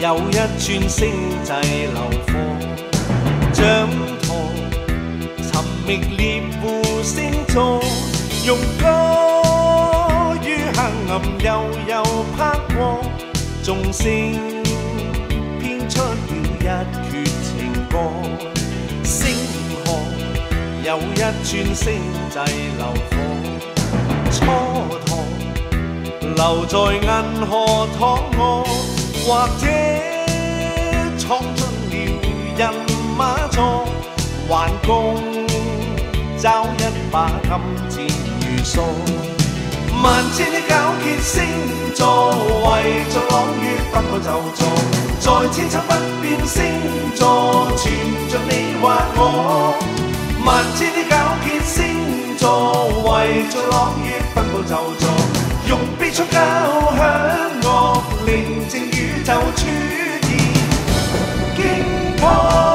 有一串星際流放，掌舵尋覓獵戶星座，用歌於黑暗悠悠拍過，眾星編出了一闕情歌。星河有一串星際流放，蹉跎留在銀河躺臥。或者闖進了人馬座，還共找一把金箭如梭。萬千的皎潔星座，圍着朗月分佈就座，在千秋不變星座，存着你或我。萬千的皎潔星座，圍着朗月分佈就座，用悲速交響樂，寧靜宇宙出現驚破。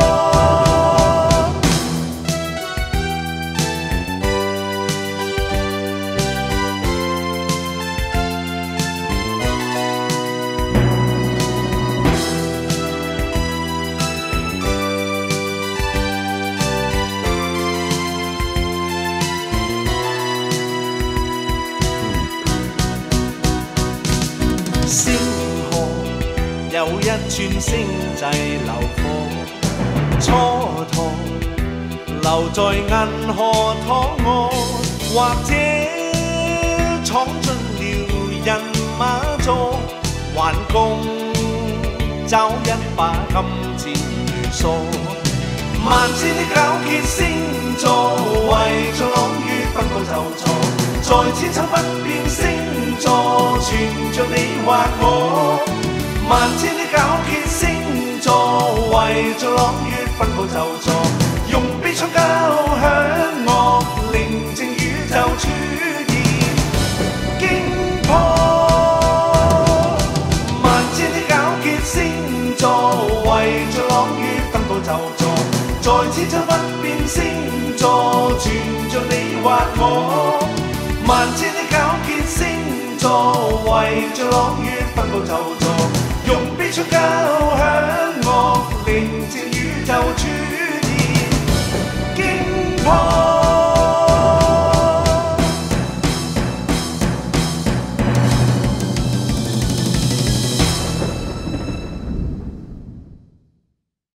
星河有一串星際流放，蹉跎留在銀河躺臥，或者闖進了人馬座，還共找一把金箭如梭。萬千的皎潔星座，圍着朗月分佈就座，在千秋不變星座，存着你或我。萬千的皎潔星座，圍着朗月分佈就座，用悲速交響樂，寧靜宇宙出現驚破。萬千的皎潔星座，圍着朗月分佈就座，在千秋不變星座，存着你或我。萬千的皎潔星座，圍着朗月分佈就座，用悲速交響樂，寧靜宇宙出